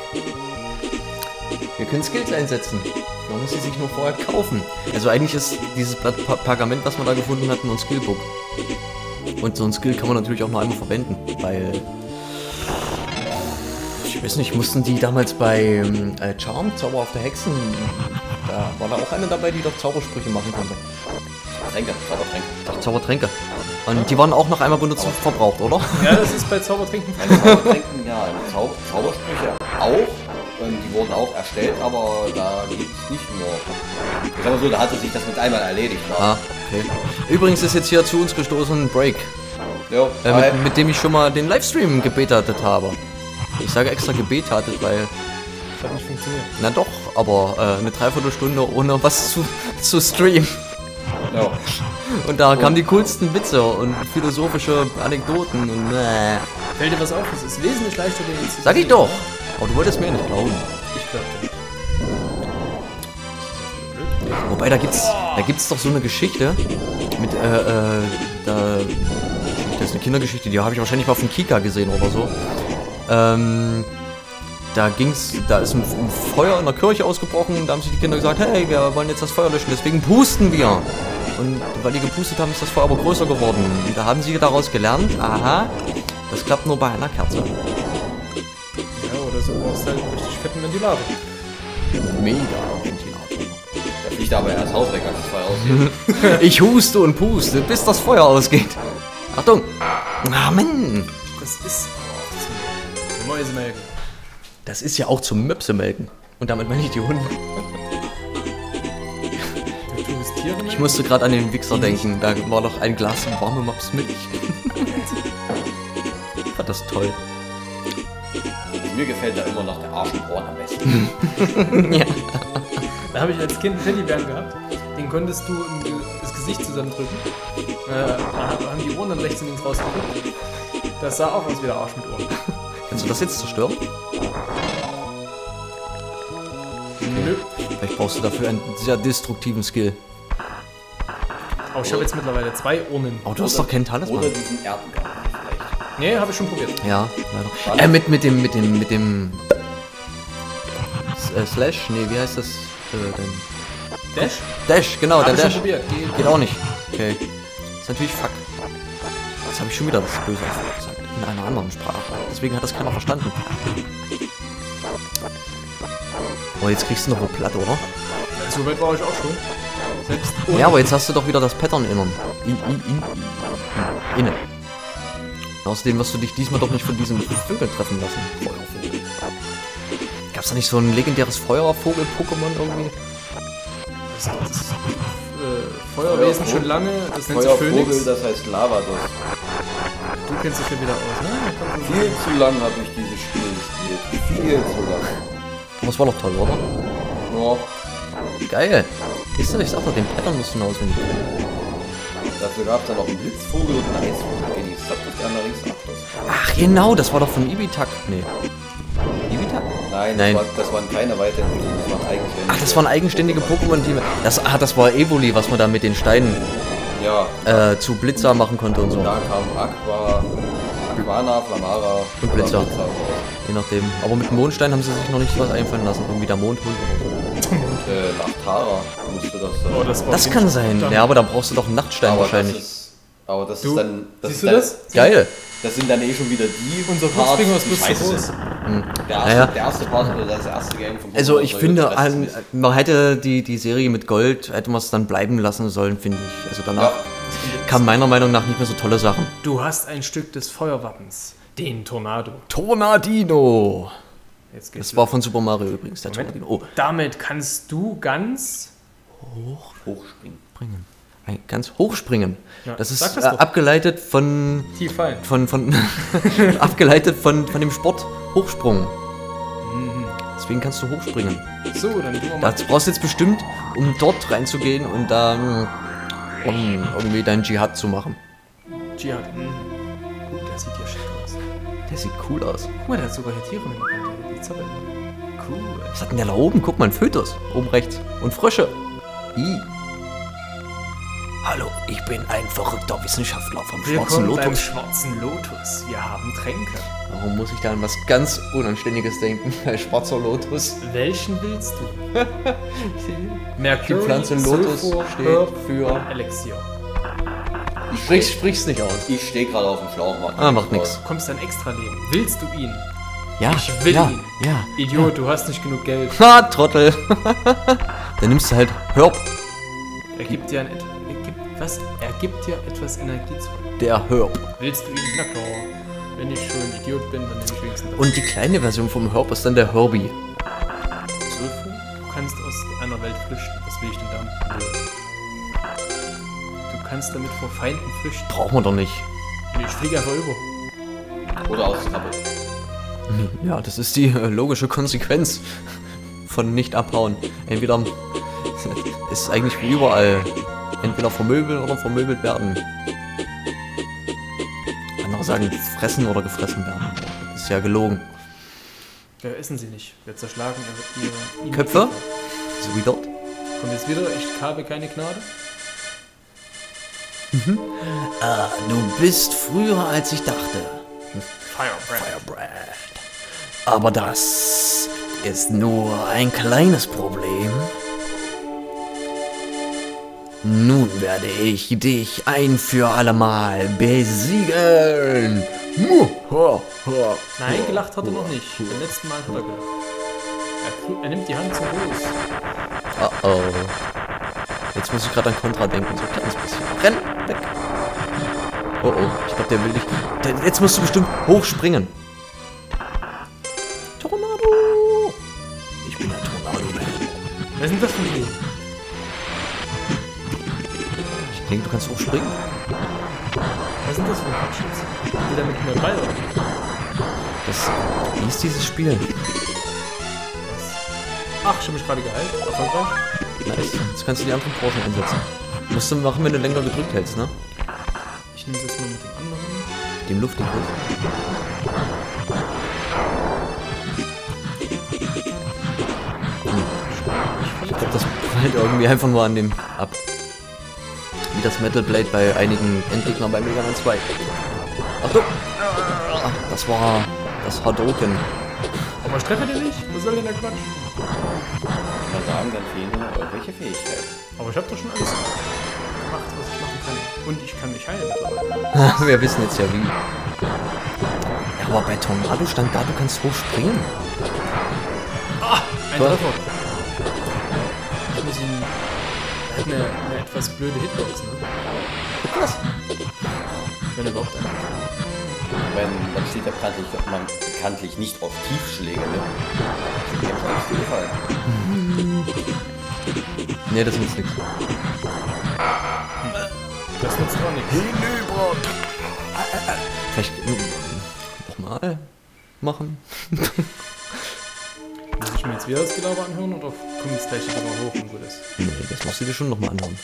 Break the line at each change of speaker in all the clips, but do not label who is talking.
Wir können Skills einsetzen. Man muss sie sich nur vorher kaufen. Also eigentlich ist dieses Blatt Pergament, was man da gefunden hat, nur ein Skillbook. Und so ein Skill kann man natürlich auch nur einmal verwenden, weil... Ich weiß nicht, mussten die damals bei Charm, Zauber auf der Hexen... Da war da auch eine dabei, die doch Zaubersprüche machen konnte.
Zaubertränke.
Ach, Zaubertränke. Und die waren auch noch einmal benutzt und verbraucht, oder?
Ja, das ist bei Zaubertränken.
Zaubertränken, ja, Zaubersprüche auch. Die wurden auch erstellt, aber da geht es nicht nur. Ich sag mal so, da hatte sich das mit einmal erledigt.
Ah, okay. Übrigens ist jetzt hier zu uns gestoßen Break.
Jo,
mit dem ich schon mal den Livestream gebetet habe. Ich sage extra gebetet, weil...
Das hat nicht funktioniert.
Na doch, aber eine Dreiviertelstunde ohne was zu streamen.
Ja.
Und da kamen die coolsten Witze und philosophische Anekdoten und
Fällt dir was auf? Es ist wesentlich leichter, den jetzt zu
Sag ich
sehen.
doch! Aber du wolltest mir nicht glauben.
Ich glaube nicht.
Wobei, da gibt's doch so eine Geschichte mit, das ist eine Kindergeschichte, die habe ich wahrscheinlich mal von Kika gesehen oder so. Da ist ein Feuer in der Kirche ausgebrochen, da haben sich die Kinder gesagt, hey, wir wollen jetzt das Feuer löschen, deswegen pusten wir. Und weil die gepustet haben, ist das Feuer aber größer geworden. Und da haben sie daraus gelernt, aha, das klappt nur bei einer Kerze.
Ja, oder so brauchst du halt einen richtig fetten Ventilator.
Mega Ventilator.
Da fliegt aber erst Haus weg, als das Feuer ausgeht.
Ich huste und puste, bis das Feuer ausgeht. Achtung! Amen!
Das ist zum Mäusemelken.
Das ist ja auch zum Möpsemelken. Und damit meine ich die Hunde.
Du tust Tiere
Ich musste gerade an den Wichser denken. Da war doch ein Glas warme Mopsmilch. War das toll.
Mir gefällt da immer noch der Arsch und Ohren am besten.
Ja.
Da habe ich als Kind einen Teddybären gehabt. Den konntest du das Gesicht zusammendrücken. Haben die Ohren dann rechts und links rausgedrückt. Das sah auch aus wie der Arsch mit Ohren.
Kannst du das jetzt zerstören?
Nö.
Vielleicht brauchst du dafür einen sehr destruktiven Skill.
Oh, ich habe jetzt mittlerweile 2 Urnen.
Oh, du hast doch keinen Talisman.
Oder diesen Erdengang vielleicht.
Nee, habe ich schon probiert.
Ja, leider. Mit dem Slash? Nee, wie heißt das denn?
Dash?
Dash, genau,
Hab
der
ich schon
Dash.
probiert.
Geht auch nicht. Okay. Das ist natürlich fuck. Jetzt habe ich schon wieder das böse Wort gesagt. In einer anderen Sprache. Deswegen hat das keiner verstanden. Oh, jetzt kriegst du noch eine Platte, oder?
So weit war ich auch schon. Selbst
Ja, aber jetzt hast du doch wieder das Pattern innen. Innen. Außerdem wirst du dich diesmal doch nicht von diesem Vögel treffen lassen. Feuervogel. Gab's da nicht so ein legendäres Feuervogel-Pokémon irgendwie?
das Feuerwesen schon lange. Das nennt sich
Feuervogel,
Phönix.
das heißt Lavados.
Du kennst dich ja wieder aus, ne?
Viel zu lang habe ich dieses Spiel gespielt. Viel zu lang.
Aber es war doch toll, oder?
Ja,
Geil. Siehst du, ich sag doch, den Pattern musst du noch auswendig kennen.
dafür gab es dann noch einen Blitzvogel und einen Eisvogel. Okay, die Subject allerdings Abschluss.
Ach genau, das war doch von Ibitak. Nee. Ibitak?
Nein,
Nein.
Das waren keine Weiterentwicklungen, das waren eigenständige.
Ach, das waren eigenständige Pokémon, die... Das war Evoli, was man da mit den Steinen
Ja,
zu Blitzer machen konnte und so.
da kam Aquana, Flamara
Und Blitzer.
raus.
Je nachdem. Aber mit Mondstein haben sie sich noch nicht was einfallen lassen. Irgendwie der Mondhund oder so.
Lachtara müsste das sein.
Oh, das war
Das kann sein. Ja, aber da brauchst du doch einen Nachtstein wahrscheinlich.
Das
Du,
ist dann...
siehst
ist
du
dann,
das?
Geil.
Das sind dann eh schon wieder die
Unser
Parts,
Kurzfinger ist
die
bloß zu
scheiße
groß.
sind.
Naja.
Der erste Part oder das erste Game von
Also
Pokémon
ich
soll
finde,
das Rest nicht.
man hätte die Serie mit Gold, hätte man es dann bleiben lassen sollen, finde ich. Also danach
Ja.
kamen meiner Meinung nach nicht mehr so tolle Sachen.
Du hast ein Stück des Feuerwappens. Den Tornado.
Tornadino.
Jetzt geht's
Das war von Super Mario übrigens, der
Moment.
Tornadino. Oh,
Damit kannst du ganz...
Hochspringen.
springen. Ganz hochspringen.
Ja,
Das ist
sag das doch.
abgeleitet von...
tief fallen.
abgeleitet von dem Sport Hochsprung. Deswegen kannst du hochspringen.
So, dann tun wir mal...
Das brauchst du jetzt bestimmt, um dort reinzugehen und dann um irgendwie deinen Dschihad zu machen.
Dschihad. Der sieht ja schick aus.
Der sieht cool aus.
Guck mal, der hat sogar hier Tiere mit dabei. Die Zappeln. Cool.
Was hat denn der da oben? Guck mal, ein Fötus. Oben rechts. Und Frösche. Hallo, ich bin ein verrückter Wissenschaftler vom Schwarzen
Willkommen beim
Lotus.
Schwarzen Lotus. Wir haben Tränke.
Warum muss ich da an was ganz Unanständiges denken? Bei Schwarzer Lotus.
Welchen willst du?
Die
Mercury,
Pflanze Lotus
Sulfur,
steht
Herb,
für...
Elixier.
Sprich's nicht aus.
Ich stehe gerade auf dem Schlauch.
Macht nix.
Du kommst dein Extra-Leben. Willst du ihn?
Ja,
Ich will ihn.
Ja.
Idiot, du hast nicht genug Geld.
Ha, Trottel. Dann nimmst du halt Herb.
Er gibt dir Er gibt dir etwas Energie zurück.
Der Herb.
Willst du ihn? Na klar. Wenn ich schon Idiot bin, dann nehme ich wenigstens das.
Und die kleine Version vom Herb ist dann der Herbie.
Sulfur? Du kannst aus einer Welt flüchten. Was will ich denn damit? Du kannst damit vor Feinden flüchten.
Braucht man doch nicht.
Nee, ich fliege einfach über.
Oder aus Krabbel.
Ja, das ist die logische Konsequenz von nicht abhauen. Entweder ist eigentlich wie überall. Entweder vermöbeln oder vermöbelt werden. Andere sagen fressen oder gefressen werden. Das ist ja gelogen.
Ja, essen sie nicht. Wir zerschlagen ihre
Köpfe? So wie dort.
Kommt jetzt wieder, ich habe keine Gnade.
Du bist früher als ich dachte.
Firebrand.
Aber das ist nur ein kleines Problem. Nun werde ich dich ein für allemal besiegen.
Nein, gelacht hat er noch nicht. Beim letzten Mal hat er gelacht. Er nimmt die Hand zum Fuß.
Oh. Jetzt muss ich gerade an Contra denken, so ein kleines bisschen. Renn, weg. Oh, ich glaube, der will dich... Jetzt musst du bestimmt hochspringen. Tornado! Ich bin der Tornado-Man.
Was ist denn das für ein Ding?
Ich denke, du kannst hochspringen.
Was ist denn das für ein Quatsch? Will der mit mir Ball?
Wie ist dieses Spiel?
Ach, ich habe mich gerade geheilt. Erfolgreich.
Nice. Jetzt kannst du die anderen Branchen einsetzen. Musst du machen, wenn du länger gedrückt hältst, ne?
Ich nehme es jetzt mal mit dem anderen.
Dem Luftingriff. Ich glaube, das prallt irgendwie einfach nur an dem ab. Wie das Metal Blade bei einigen Endgegnern bei Mega Man 2. Achtung! Das war das Hadouken.
Aber ich treffe den nicht. Was soll denn der Quatsch?
Mal sagen, dann fehlen nur irgendwelche Fähigkeiten.
Aber ich habe doch schon alles gemacht, was ich machen kann. Und ich kann mich heilen mittlerweile.
Wir wissen jetzt ja wie. Ja, aber bei Tornado stand da, du kannst hochspringen.
Ein Treffer. Ich muss ihn... Er hat eine etwas blöde Hitbox, ne?
Was?
Wenn überhaupt eine.
Man steht ja bekanntlich nicht auf Tiefschläge, ne? Ich hab gar nicht gefallen.
Nee, das nützt nichts.
Das nutzt auch nichts.
Vielleicht nochmal machen.
Muss ich mir jetzt wieder das Gelaber anhören oder kommt jetzt gleich wieder mal hoch und gut ist?
Nee, das musst du dir schon nochmal anhören.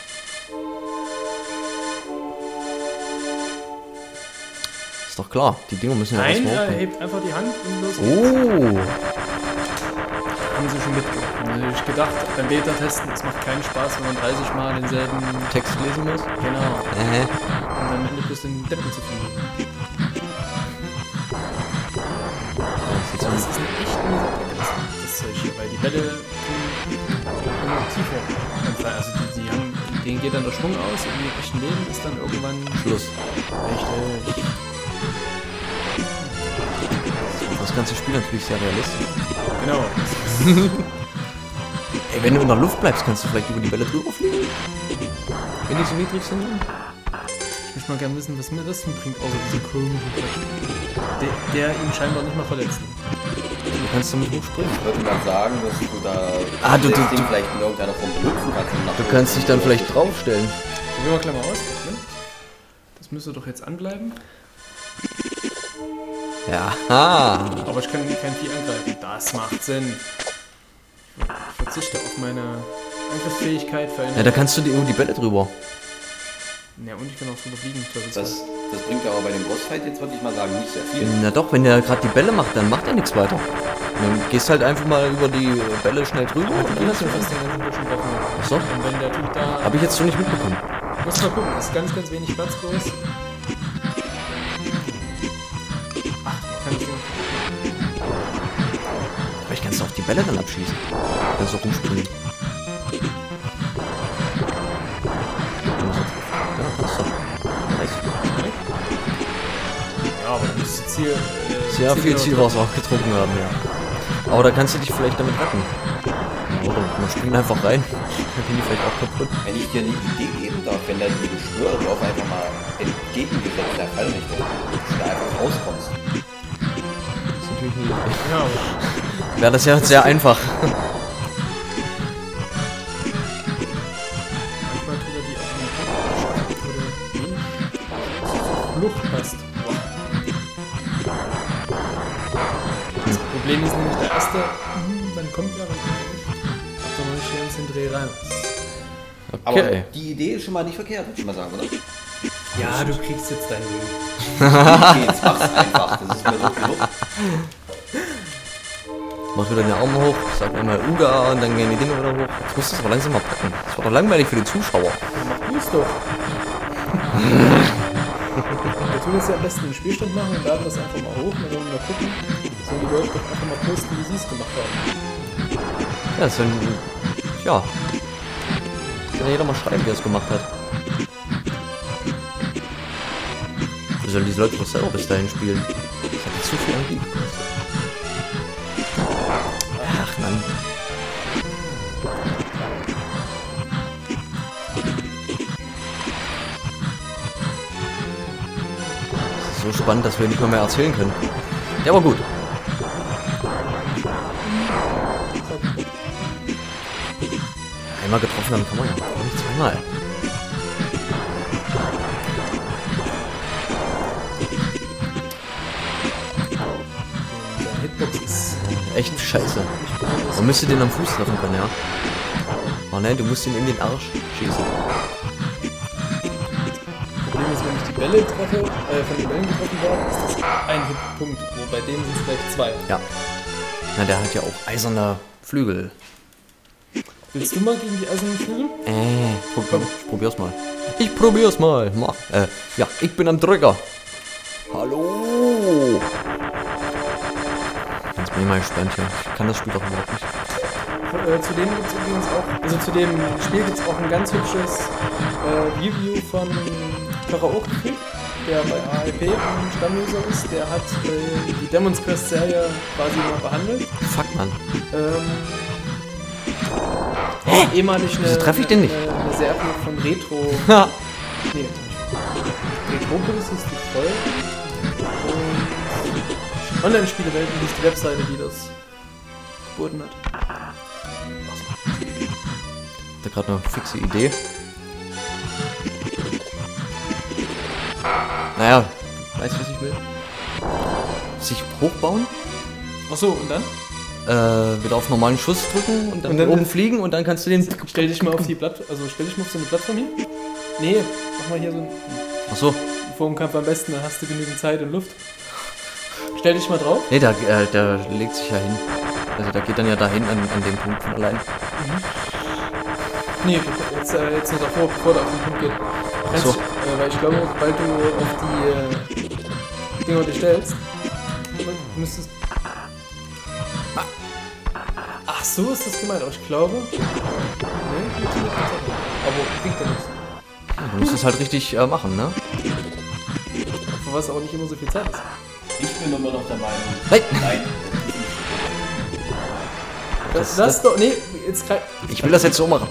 Ist doch klar, die Dinger müssen ja
Nein,
erstmal
er
hochkommen.
hebt einfach die Hand und los.
Oh!
Haben sie schon mitgemacht. Haben sie sich gedacht, beim Beta-Testen, es macht keinen Spaß, wenn man 30 Mal denselben...
Text lesen muss?
Genau. Und am Ende bloß den Deppen zu finden. Das ist eine echt das Zeug hier, weil die Bälle immer tiefer anfallen. Also denen geht dann der Schwung aus und im echten Leben ist dann irgendwann
Schluss.
richtig.
Das ganze Spiel natürlich sehr realistisch.
Genau.
Ey, wenn du in der Luft bleibst, kannst du vielleicht über die Bälle drüber fliegen? Wenn die so niedrig sind?
Ich möchte mal gerne wissen, was mir das bringt, außer diese komischen Quatsch. Der ihn scheinbar nicht mal verletzt.
Du kannst damit hochspringen.
Ich würde mal sagen, dass du da
du
das Ding vielleicht in irgendeiner Form benutzen kannst. Um nach
Du
oben
kannst dich dann
zu
vielleicht draufstellen.
Probieren wir gleich mal aus. Ne? Das müsste doch jetzt anbleiben.
Ja. Ha.
Aber ich kann kein Vieh angreifen. Das macht Sinn. Ich verzichte auf meine Angriffsfähigkeit für eine...
Ja, da kannst du über die Bälle drüber.
Ja, und ich kann auch drüber fliegen.
Das bringt aber bei dem Bossfight jetzt, würde ich mal sagen, nicht sehr viel.
Na doch, wenn der gerade die Bälle macht, dann macht er nichts weiter. Dann gehst halt einfach mal über die Bälle schnell drüber und dann hast du
fast den ganzen Bildschirm treffen.
Achso,
Und wenn der Typ da...
hab ich jetzt so nicht mitbekommen.
Muss mal gucken, ist ganz wenig Platz bloß. Ach,
kannst du auch die Bälle dann abschießen. Kannst du auch rumspringen. Ja, kannst du. Nice.
Ja, aber dann ist das Ziel.
Sehr viel Zielwasser auch getrunken haben, ja. Aber da kannst du dich vielleicht damit retten. Oder man springt einfach rein. Dann gehen die vielleicht auch kaputt.
Wenn ich dir eine Idee geben darf, wenn da die Geschwüre drauf einfach mal entgegengesetzt der Fallrichtung, dass du da einfach rauskommst.
Das ist natürlich nie.
Ja, aber
Wäre das ja sehr einfach.
manchmal tut er die auch in die Flucht passt. Das Problem ist nämlich der erste, wann kommt er, wann kommt er nicht. Macht doch noch nicht ganz den Dreh rein.
Aber
Okay.
die Idee ist schon mal nicht verkehrt, würde ich mal sagen, oder?
Ja, du kriegst jetzt dein Ding.
Okay, jetzt mach's einfach, das ist mir so genug.
Mach wieder den Arm hoch, sag einmal Uga und dann gehen die Dinge wieder hoch. Jetzt musst du es aber langsam mal packen. Das war doch langweilig für die Zuschauer.
Mach du's doch. Wir tun jetzt ja am besten einen Spielstand machen und laden das einfach mal hoch und dann mal gucken. Sollen die Leute doch einfach mal posten, wie sie es gemacht haben.
Ja, das sind. Ja. Kann ja jeder mal schreiben, wie er es gemacht hat. Wir sollen diese Leute doch selber bis dahin spielen. Das hat jetzt zu viel Energie gekostet. Ach Mann. Das ist so spannend, dass wir nicht mal mehr erzählen können. Ja, aber gut. Einmal getroffen, dann kann man ja auch nicht zweimal.
Der Hitbox ist
Echt scheiße.
nicht besonders.
Man müsste den am Fuß treffen können, ja. Oh nein, du musst ihn in den Arsch schießen.
Problem ist, wenn ich die Bälle treffe, von den Bällen getroffen werde, ist das ein Hitpunkt. Wo bei dem sind es gleich 2.
Ja. Na, der hat ja auch eiserne Flügel.
Willst du mal gegen die eisernen Flügel?
Ich probier's mal. Ich probier's mal. Ja, ich bin am Drücker. Hallo. Jetzt bin ich mal gespannt hier. Ich kann das Spiel doch überhaupt nicht.
Zu dem gibt es übrigens auch, also zu dem Spiel gibt es auch ein ganz hübsches Review von Karaoke Krieg, der bei ALP ein Stammloser ist. Der hat die Demon's Quest Serie quasi mal behandelt.
Fuck, Mann.
Ehemalig eine,
Wieso treffe ich den nicht?
eine Serie von Retro.
Ha.
Nee, Retropolis ist die voll. Und Online-Spielewelten ist die Webseite, die das geboten hat.
Da gerade eine fixe Idee. Naja, weißt du, was ich will? Sich hochbauen,
Achso, und dann?
wieder auf normalen Schuss drücken und dann oben fliegen und dann kannst du den...
Stell dich mal auf die Plattform, also stell dich mal auf so eine Plattform hin. Nee, mach mal hier so ein...
Achso,
Vor dem Kampf am besten, dann hast du genügend Zeit und Luft. Stell dich mal drauf.
nee, der legt sich ja hin. Also der geht dann ja dahin an dem Punkt von allein.
Nee, jetzt nur davor, bevor du auf den Punkt geht. Kannst
So.
du, weil ich glaube, sobald du auf die Dinger dich stellst, du müsstest... Ach so ist das gemeint, aber ich glaube... Nee, aber kriegt ja nichts.
Du musst es halt richtig machen, ne?
Für was auch nicht immer so viel Zeit ist.
Ich bin immer noch der Meinung,
Nein!
nein.
Das doch... Nee, jetzt kann...
Ich will das jetzt so machen.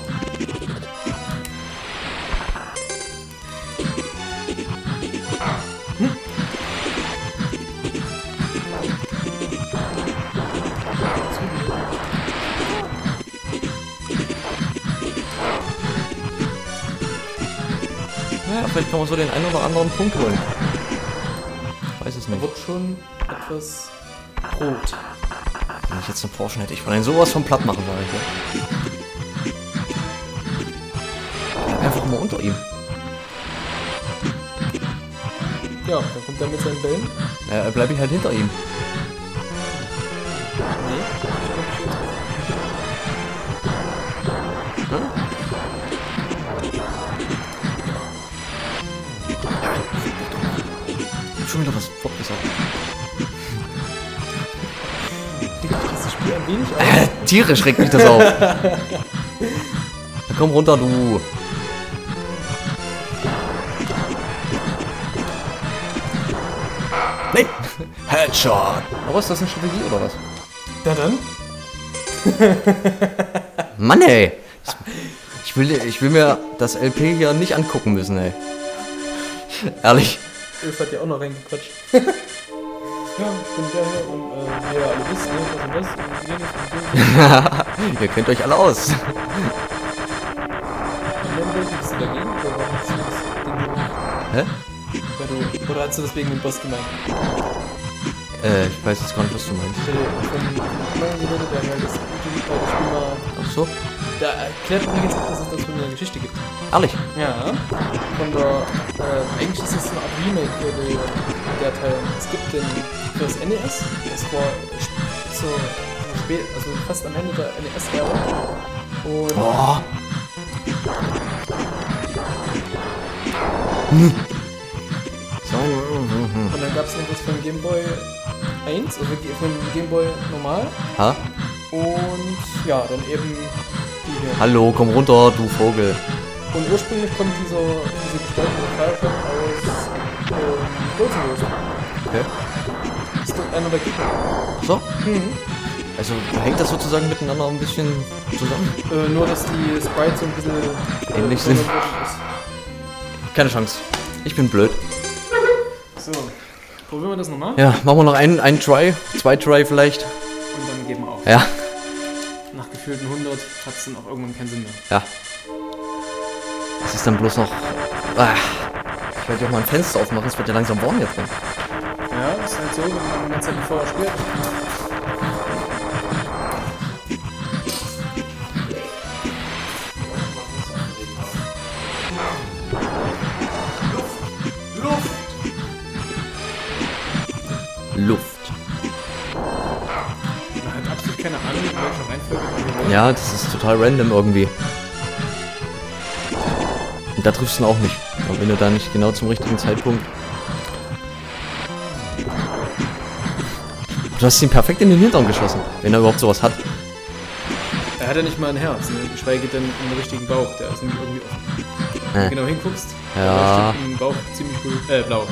Naja, vielleicht kann man so den einen oder anderen Punkt holen. Ich weiß es
Da
nicht.
wird schon etwas rot.
Wenn ich jetzt eine Porsche hätte, ich würde einen sowas von platt machen, sage ich. Ja. Bleib einfach mal unter ihm.
Ja, dann kommt er mit seinen Bällen.
Bleib ich halt hinter ihm.
Nee.
Ich hab schon wieder was fortgesagt.
Dieses Spiel am Ihn nicht auf.
Tierisch regt mich das auf. Na, komm runter, du. Nein! Headshot! Aber ist das eine Strategie oder was?
Ja dann?
Mann, ey! Ich will mir das LP hier nicht angucken müssen, ey. Ehrlich.
Ulf hat ja auch noch reingequatscht. Ja, ich bin der hier und wie ihr alle wisst, ne, das und jenes und jenes.
Ihr kennt euch alle aus.
Und dann bist du dagegen? Oder warum hast du das Ding gemacht?
Hä?
Oder hast du das wegen dem Boss gemeint?
Ich weiß jetzt gar nicht, was du meinst.
Von Leute, der ja das Spiel mal...
Ach so?
Da erklärt übrigens auch, dass es das für eine Geschichte gibt.
Ehrlich?
Ja. Von der... eigentlich ist es eine Art Remake der Teil. Es gibt den für das NES. Das war so spät, also fast am Ende der NES-Ära. Und...
Oh.
Und dann gab es noch was von Game Boy 1, also von Game Boy normal.
Ha?
Und ja, dann eben die hier.
Hallo, komm runter, du Vogel.
Und ursprünglich kommt diese gestaltete Firefox aus Größenlösung.
Okay.
Ist doch einer der Gegner.
So? Also hängt das sozusagen miteinander ein bisschen zusammen?
Nur, dass die Sprites so ein bisschen
Ähnlich sind.
ist.
Keine Chance. Ich bin blöd.
So, probieren wir das nochmal.
Ja, machen wir noch einen Try, 2 Try vielleicht.
Und dann geben wir auf.
Ja,
Nach gefühlten 100 hat es dann auch irgendwann keinen Sinn mehr.
ja. Es ist dann bloß noch... Ah, ich werde ja auch mal ein Fenster aufmachen, es wird ja langsam warm hier drin.
Ja, ist halt so, wenn man die ganze Zeit vorher spielt.
Luft.
Man hat absolut keine Ahnung, in welcher Reihenfolge wir wollen.
Ja, das ist total random irgendwie. Und da triffst du ihn auch nicht. Und wenn du da nicht genau zum richtigen Zeitpunkt... Du hast ihn perfekt in den Hintern geschossen, wenn er überhaupt sowas hat.
Er hat ja nicht mal ein Herz, ne? Geschweige denn einen richtigen Bauch, der ist nämlich irgendwie offen. Wenn du genau hinguckst,
Ja.
steht im Bauch ziemlich cool, blau.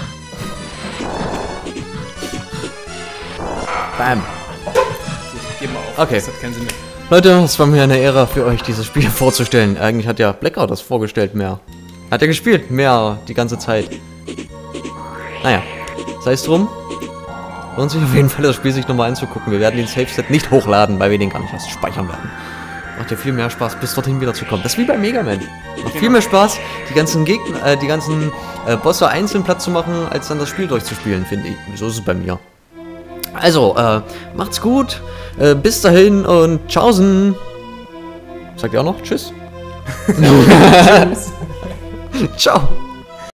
Bam.
Geben wir auf,
Okay.
das hat keinen Sinn mehr.
Leute, es war mir eine Ehre für euch, dieses Spiel vorzustellen. Eigentlich hat ja Blackout das vorgestellt mehr. Hat er gespielt mehr die ganze Zeit. Naja, sei es drum. Lohnt sich auf jeden Fall, das Spiel sich nochmal anzugucken. Wir werden den Save-Set nicht hochladen, weil wir den gar nicht erst speichern werden. Macht ja viel mehr Spaß, bis dorthin wieder zu kommen. Das ist wie bei Mega Man. Macht viel mehr Spaß, die ganzen Gegner, die ganzen Bosse einzeln platt zu machen, als dann das Spiel durchzuspielen, finde ich. So ist es bei mir. Also, macht's gut. Bis dahin und tschaußen. Sagt ihr auch noch? Tschüss. Ciao.